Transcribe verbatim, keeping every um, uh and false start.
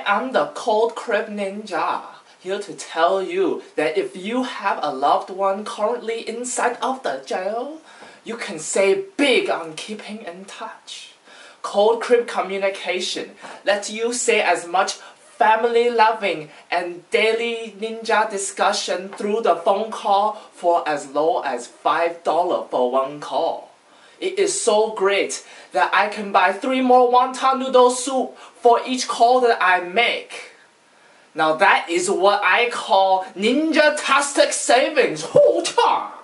I'm the Cold Crib Ninja, here to tell you that if you have a loved one currently inside of the jail, you can save big on keeping in touch. Cold Crib communication lets you say as much family-loving and daily ninja discussion through the phone call for as low as five dollars for one call. It is so great that I can buy three more wonton noodle soup for each call that I make. Now that is what I call ninja-tastic savings. Hoo-cha!